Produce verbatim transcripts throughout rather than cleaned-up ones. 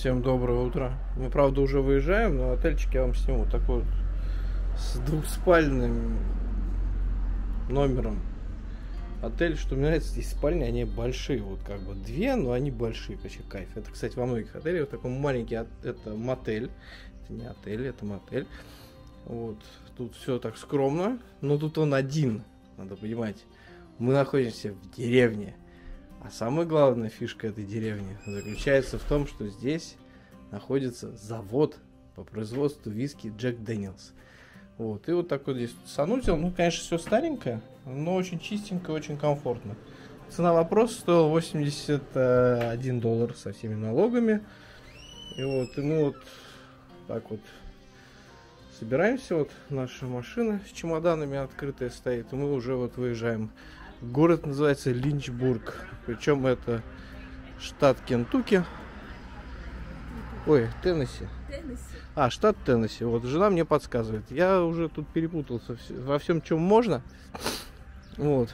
Всем доброе утро. Мы, правда, уже выезжаем, но отельчик я вам сниму такой вот с двухспальным номером. Отель, что мне нравится, здесь спальни, они большие, вот как бы две, но они большие, вообще кайф. Это, кстати, во многих отелях вот такой маленький, это мотель, это не отель, это мотель. Вот, тут все так скромно, но тут он один, надо понимать. Мы находимся в деревне. А самая главная фишка этой деревни заключается в том, что здесь находится завод по производству виски Джек Дэниелс. Вот. И вот такой здесь санузел. Ну, конечно, все старенькое, но очень чистенько, очень комфортно. Цена вопроса стоила восемьдесят один доллар со всеми налогами. И вот, и мы вот так вот собираемся. Вот наша машина с чемоданами открытая стоит. И мы уже вот выезжаем. Город называется Линчбург. Причем это штат Кентукки. Ой, Теннесси. Теннесси. А, штат Теннесси. Вот жена мне подсказывает. Я уже тут перепутался во всем, чем можно. Вот.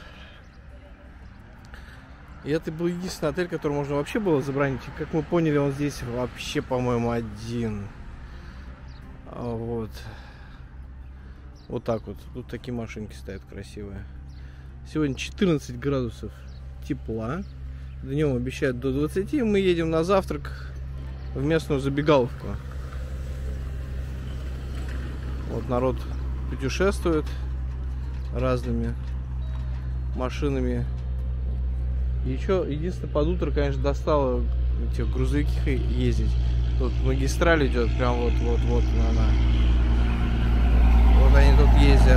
И это был единственный отель, который можно вообще было забронить. И как мы поняли, он здесь вообще, по-моему, один. Вот. Вот так вот. Тут такие машинки стоят красивые. Сегодня четырнадцать градусов тепла. Днем обещают до двадцати. Мы едем на завтрак в местную забегаловку. Вот народ путешествует разными машинами. И еще, единственное, под утро, конечно, достало эти грузовики ездить. Тут магистраль идет, прям вот-вот-вот она. Вот они тут ездят.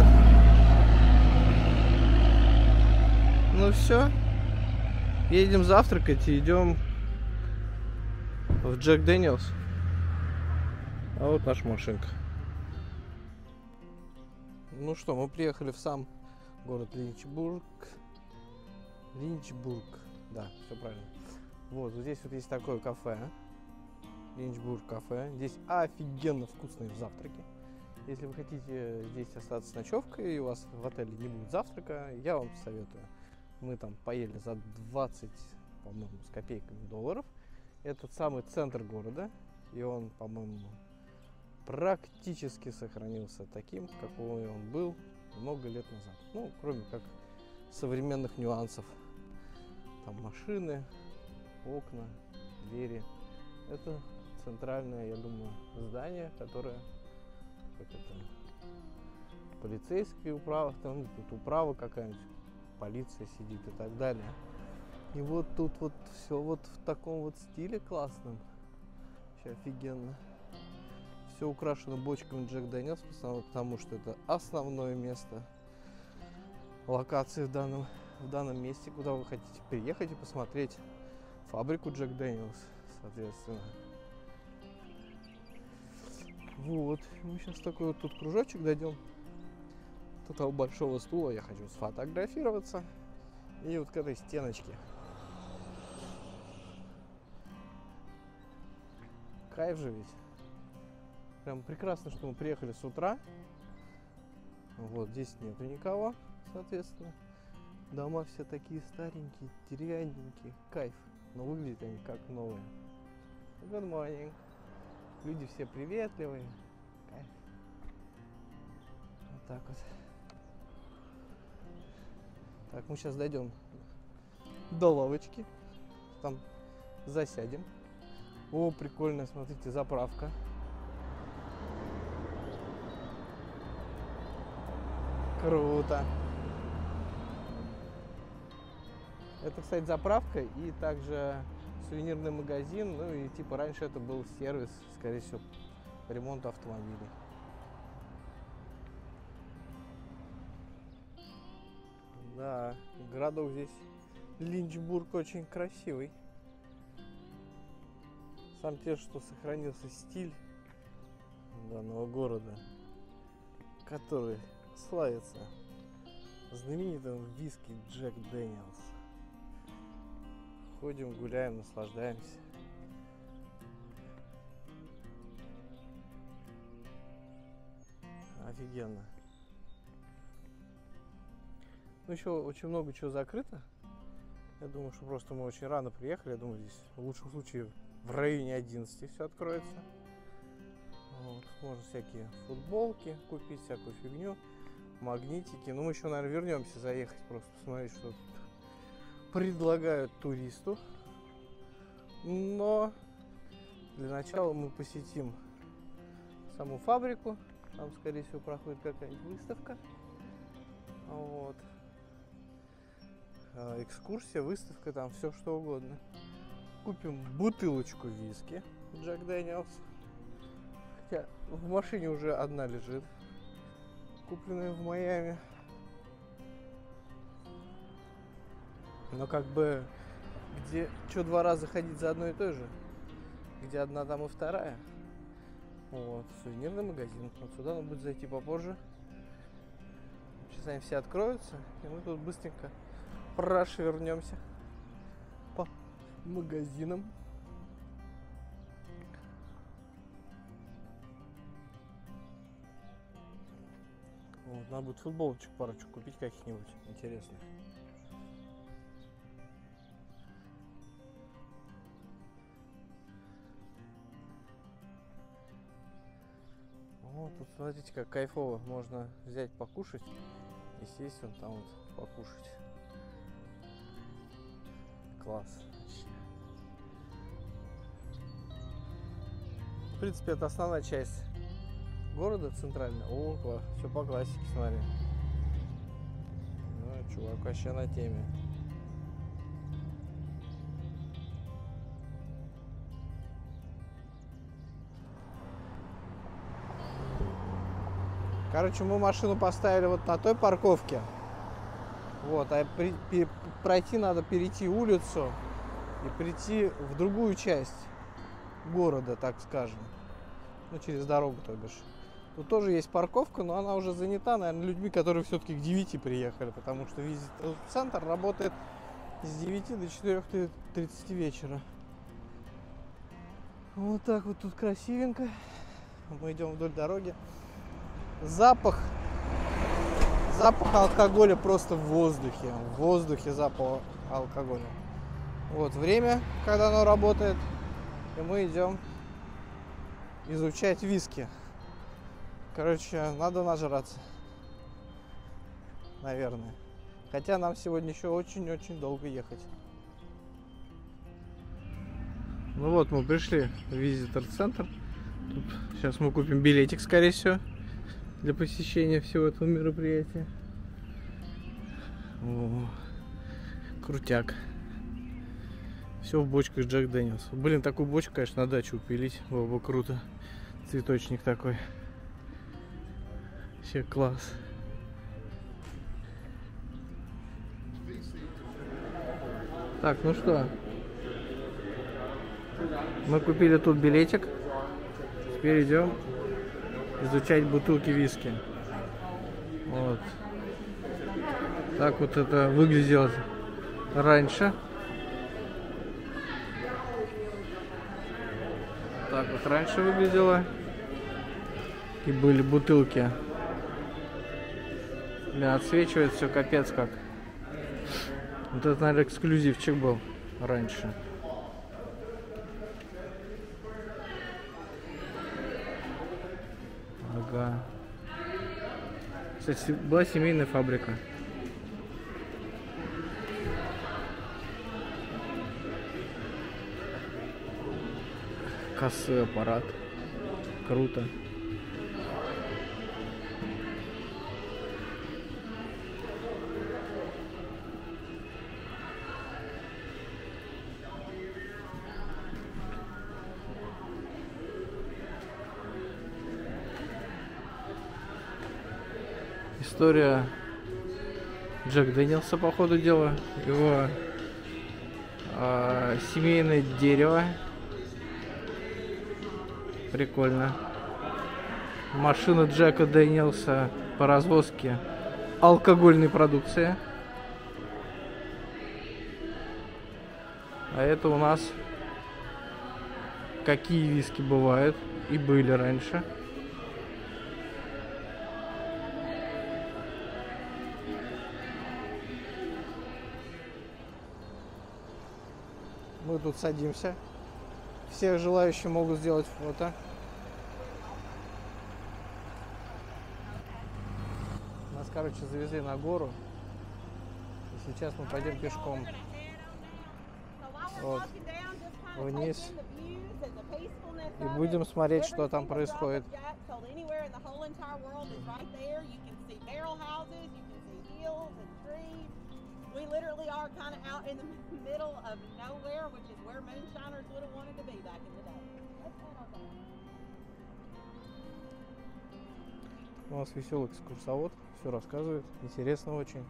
Ну все, едем завтракать и идем в Джек Дэниелс. А вот наша машинка. Ну что, мы приехали в сам город Линчбург. Линчбург, да, все правильно. Вот, здесь вот есть такое кафе. Линчбург кафе. Здесь офигенно вкусные завтраки. Если вы хотите здесь остаться с ночевкой и у вас в отеле не будет завтрака, я вам советую. Мы там поели за двадцать, по-моему, с копейками долларов. Это самый центр города. И он, по-моему, практически сохранился таким, какой он был много лет назад. Ну, кроме как современных нюансов. Там машины, окна, двери. Это центральное, я думаю, здание, которое как это, полицейская управа, там тут управа какая-нибудь. Полиция сидит и так далее. И вот тут вот все вот в таком вот стиле классном. Вообще офигенно. Все украшено бочками Джек Дэниелс, потому что это основное место локации в данном, в данном месте, куда вы хотите приехать и посмотреть фабрику Джек Дэниелс, соответственно. Вот. Мы сейчас такой вот тут кружочек дойдем. От этого большого стула я хочу сфотографироваться. И вот к этой стеночке. Кайф же ведь. Прям прекрасно, что мы приехали с утра. Вот здесь нету никого, соответственно. Дома все такие старенькие, деревянненькие. Кайф. Но выглядят они как новые. Good morning. Люди все приветливые. Кайф. Вот так вот. Так, мы сейчас дойдем до лавочки, там засядем. О, прикольная, смотрите, заправка. Круто. Это, кстати, заправка и также сувенирный магазин. Ну и типа раньше это был сервис, скорее всего, по ремонту автомобилей. Да, городок здесь Линчбург очень красивый. Сам те, что сохранился стиль данного города, который славится знаменитым виски Джек Дэниелс. Ходим, гуляем, наслаждаемся. Офигенно. Ну, еще очень много чего закрыто. Я думаю, что просто мы очень рано приехали. Я думаю, здесь в лучшем случае в районе одиннадцати все откроется. Вот. Можно всякие футболки купить, всякую фигню, магнитики. Ну, мы еще, наверное, вернемся заехать, просто посмотреть, что тут предлагают туристу. Но для начала мы посетим саму фабрику. Там, скорее всего, проходит какая-нибудь выставка. Вот. Экскурсия, выставка, там все что угодно. Купим бутылочку виски Джек Дэниелс. Хотя в машине уже одна лежит, купленная в Майами. Но как бы, где что два раза ходить за одно и то же, где одна, там и вторая. Вот, сувенирный магазин. Вот сюда нам будет зайти попозже. Сейчас они все откроются, и мы тут быстренько прошвернемся по магазинам. Вот, надо будет футболочек парочку купить каких-нибудь интересных. Вот тут смотрите, как кайфово. Можно взять покушать и сесть вон там вот покушать. Класс. В принципе, это основная часть города центральная. О, класс. Все по классике, смотри. Ну, чувак вообще на теме. Короче, мы машину поставили вот на той парковке. Вот, а при, при, пройти надо, перейти улицу и прийти в другую часть города, так скажем. Ну, через дорогу, то бишь. Тут тоже есть парковка, но она уже занята, наверное, людьми, которые все-таки к девяти приехали, потому что визит-центр работает с девяти до четырёх тридцати вечера. Вот так вот тут красивенько. Мы идем вдоль дороги. Запах, запах алкоголя просто в воздухе, в воздухе запах алкоголя. Вот время, когда оно работает, и мы идем изучать виски. Короче, надо нажраться, наверное. Хотя нам сегодня еще очень-очень долго ехать. Ну вот, мы пришли в визитор-центр. Тут сейчас мы купим билетик, скорее всего, для посещения всего этого мероприятия. О, крутяк. Все в бочках Джек Дэниелс. Блин, такую бочку, конечно, на дачу упилить. Было бы круто. Цветочник такой. Вообще класс. Так, ну что? Мы купили тут билетик. Теперь идем изучать бутылки виски. Вот. Так вот это выглядело раньше. Так вот раньше выглядело. И были бутылки. Блин, отсвечивает все капец как. Вот это, наверное, эксклюзивчик был раньше. Ага. Кстати, была семейная фабрика. Кассовый аппарат. Круто. История Джек Дэниелса, по ходу дела, его э, семейное дерево. Прикольно. Машина Джека Дэниелса по развозке алкогольной продукции. А это у нас какие виски бывают и были раньше. Мы тут садимся. Все желающие могут сделать фото. Нас, короче, завезли на гору. И сейчас мы пойдем пешком. Вот. Вниз. И будем смотреть, что там происходит. We literally are kind of out in the middle of nowhere, which is where moonshiners would have wanted to be back in the day. У нас веселый экскурсовод, все рассказывает, интересно очень.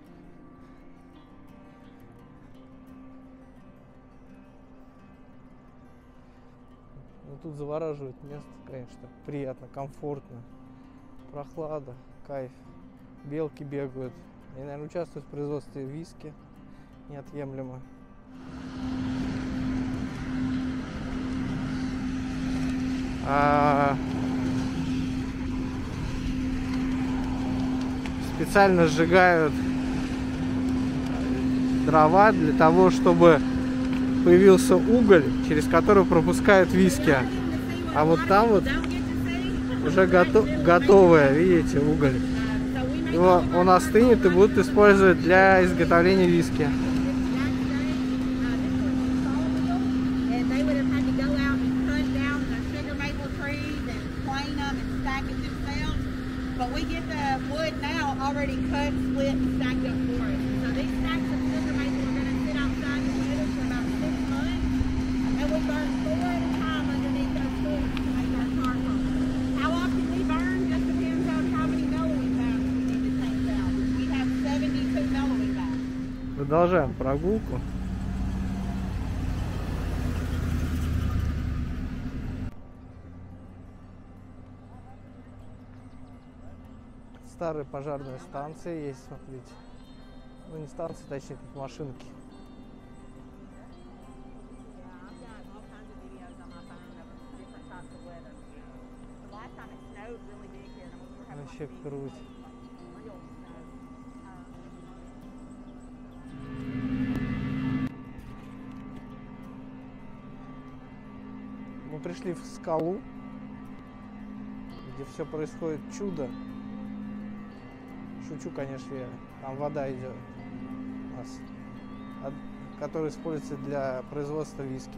Ну, тут завораживает место, конечно, приятно, комфортно, прохлада, кайф, белки бегают. Они, наверное, участвуют в производстве виски неотъемлемо. А... Специально сжигают дрова для того, чтобы появился уголь, через который пропускают виски. А вот там вот уже готов, готовое, видите, уголь. Его, он остынет и будут использовать для изготовления виски. Продолжаем прогулку. Старые пожарные станции есть, смотрите. Ну, не станции, точнее, тут машинки. Вообще круть. Мы пришли в скалу, где все происходит чудо. Шучу, конечно, я. Там вода идет у нас, которая используется для производства виски.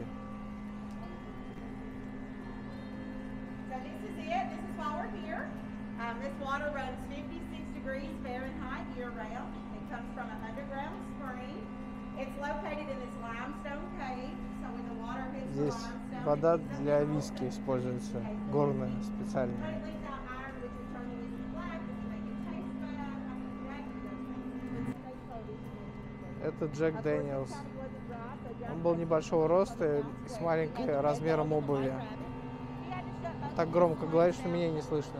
Здесь вода для виски используется, горная, специальная. Это Джек Дэниелс. Он был небольшого роста и с маленьким размером обуви. Так громко говорит, что меня не слышно.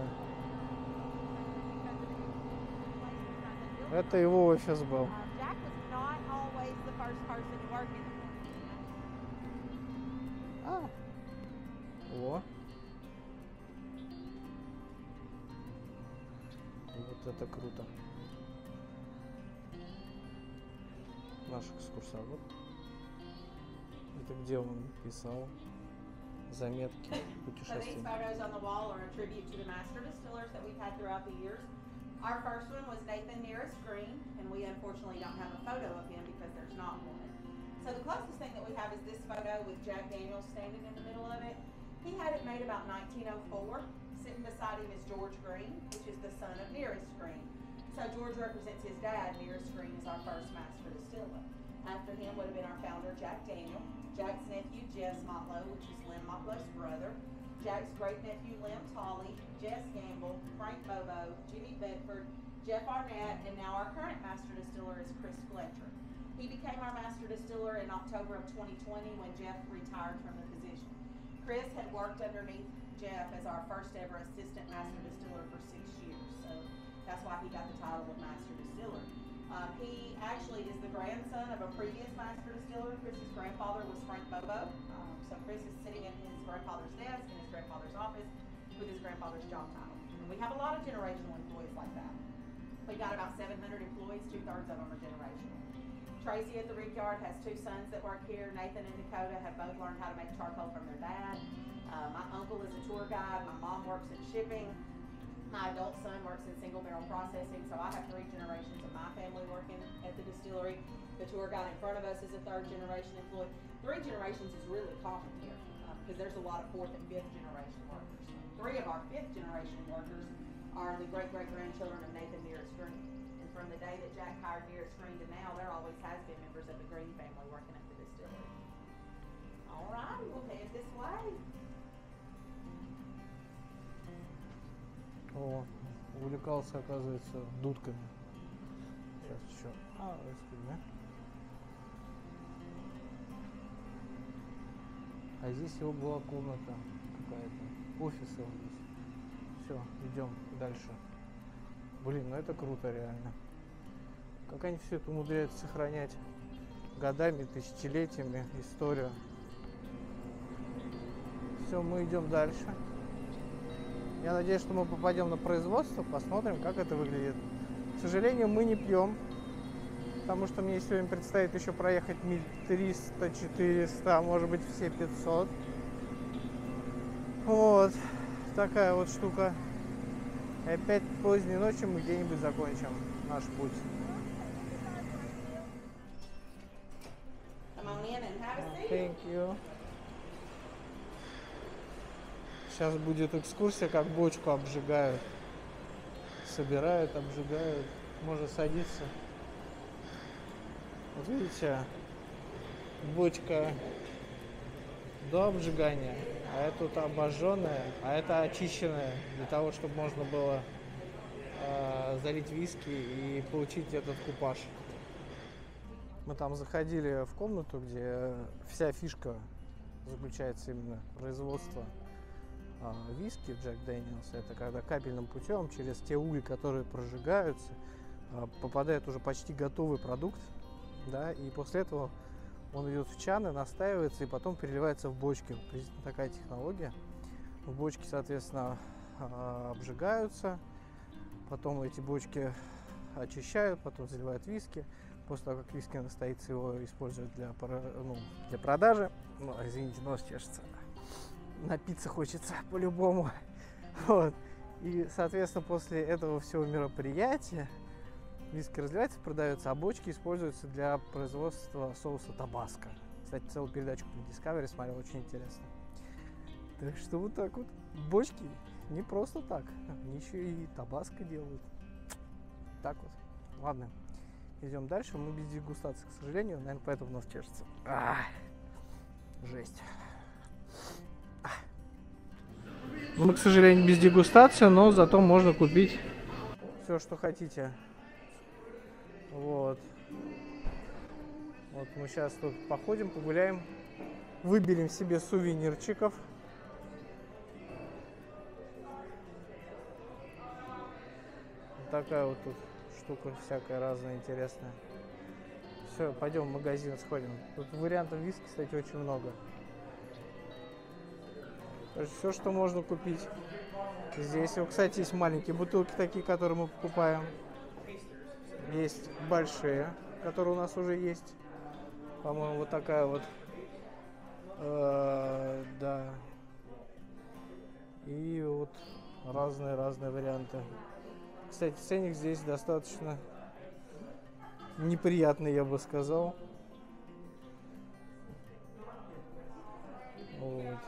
Это его офис был. А, о. Вот это круто. Наш экскурсовод. Это где он писал заметки путешествий. Our first one was Nathan Nearest Green, and we unfortunately don't have a photo of him because there's not one. So the closest thing that we have is this photo with Jack Daniels standing in the middle of it. He had it made about nineteen oh four. Sitting beside him is George Green, which is the son of Nearest Green. So George represents his dad. Nearest Green is our first master distiller. After him would have been our founder, Jack Daniel. Jack's nephew, Jess Motlow, which is Lynn Motlow's brother. Jack's great-nephew, Lem Tolley, Jess Gamble, Frank Bobo, Jimmy Bedford, Jeff Arnett, and now our current master distiller is Chris Fletcher. He became our master distiller in October of twenty twenty when Jeff retired from the position. Chris had worked underneath Jeff as our first ever assistant master distiller for six years, so that's why he got the title of master distiller. Um, he actually is the grandson of a previous master distiller. Chris's grandfather was Frank Bobo. Um, so Chris is sitting at his grandfather's desk in his grandfather's office with his grandfather's job title. And we have a lot of generational employees like that. We got about seven hundred employees, two-thirds of them are generational. Tracy at the Rickyard has two sons that work here. Nathan and Dakota have both learned how to make charcoal from their dad. Uh, my uncle is a tour guide. My mom works in shipping. My adult son works in single barrel processing. So I have three generations of my family working at the distillery. The tour guide in front of us is a third generation employee. Three generations is really common here because um, there's a lot of fourth and fifth generation workers. Three of our fifth generation workers are the great great grandchildren of Nathan Dearest Green. And from the day that Jack hired Dearest Green to now, there always has been members of the Green family working at the distillery. All right, we'll head this way. О, увлекался, оказывается, дудками. Сейчас еще. А, да? А здесь его была комната какая-то. Офис его здесь. Все, идем дальше. Блин, ну это круто реально. Как они все это умудряются сохранять годами, тысячелетиями историю. Все, мы идем дальше. Я надеюсь, что мы попадем на производство, посмотрим, как это выглядит. К сожалению, мы не пьем, потому что мне сегодня предстоит еще проехать миль триста-четыреста, а может быть все пятьсот. Вот, такая вот штука. И опять поздней ночью мы где-нибудь закончим наш путь. Thank you. Сейчас будет экскурсия, как бочку обжигают. Собирают, обжигают. Можно садиться. Вот видите, бочка до обжигания, а это тут обожженная, а это очищенная, для того, чтобы можно было э, залить виски и получить этот купаж. Мы там заходили в комнату, где вся фишка заключается именно в производстве э, виски Джек Дэниелс. Это когда капельным путем через те угли, которые прожигаются, э, попадает уже почти готовый продукт, да, и после этого он идет в чаны, настаивается и потом переливается в бочки. Такая технология. В бочки, соответственно, обжигаются, потом эти бочки очищают, потом заливают виски. После того, как виски настоится, его используют для, ну, для продажи. Ну, извините, нос чешется. Напиться хочется по-любому. Вот. И, соответственно, после этого всего мероприятия виски разливается, продается, а бочки используются для производства соуса табаско. Кстати, целую передачку на Discovery смотрел, очень интересно. Так что вот так вот. Бочки не просто так, они еще и табаско делают. Так вот. Ладно, идем дальше. Мы без дегустации, к сожалению, наверное, поэтому нос чешется. Ах, жесть. Ах. Мы, к сожалению, без дегустации, но зато можно купить все, что хотите. Вот. Вот мы сейчас тут походим, погуляем, выберем себе сувенирчиков. Вот такая вот тут штука всякая разная интересная. Все, пойдем в магазин сходим. Тут вариантов виски, кстати, очень много. Все, что можно купить. Здесь, кстати, есть маленькие бутылки такие, которые мы покупаем. Есть большие, которые у нас уже есть. По-моему, вот такая вот. Э, да. И вот разные-разные варианты. Кстати, ценник здесь достаточно неприятный, я бы сказал. Вот.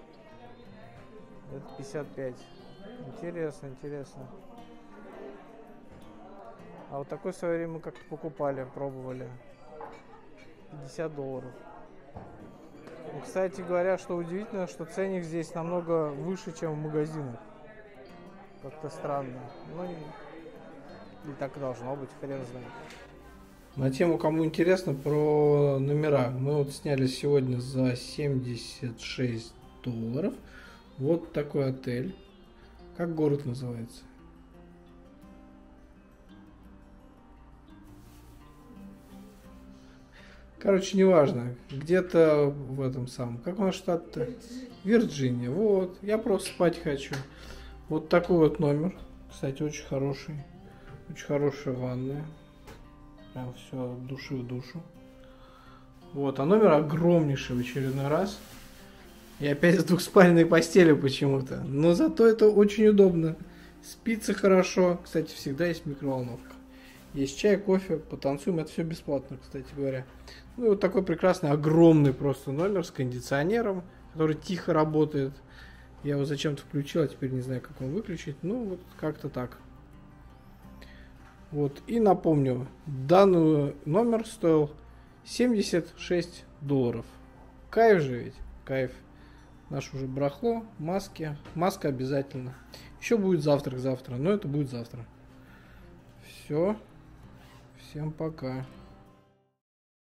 Это пятьдесят пять. Интересно, интересно. А вот такой в свое время мы как-то покупали, пробовали. пятьдесят долларов. Ну, кстати говоря, что удивительно, что ценник здесь намного выше, чем в магазинах. Как-то странно. Ну, и так и должно быть, хрен знает. На тему, кому интересно, про номера. Мы вот сняли сегодня за семьдесят шесть долларов. Вот такой отель. Как город называется? Короче, неважно. Где-то в этом самом. Как у нас штат-то? Вирджиния. Вот. Я просто спать хочу. Вот такой вот номер. Кстати, очень хороший. Очень хорошая ванная. Прям все от души в душу. Вот, а номер огромнейший в очередной раз. И опять с двухспальной постелью почему-то. Но зато это очень удобно. Спится хорошо. Кстати, всегда есть микроволновка. Есть чай, кофе, потанцуем. Это все бесплатно, кстати говоря. Ну и вот такой прекрасный, огромный просто номер с кондиционером, который тихо работает. Я его зачем-то включил, а теперь не знаю, как он выключить. Ну, вот как-то так. Вот. И напомню, данный номер стоил семьдесят шесть долларов. Кайф же ведь? Кайф. Наше уже барахло, маски. Маска обязательно. Еще будет завтрак завтра, но это будет завтра. Все. Всем пока.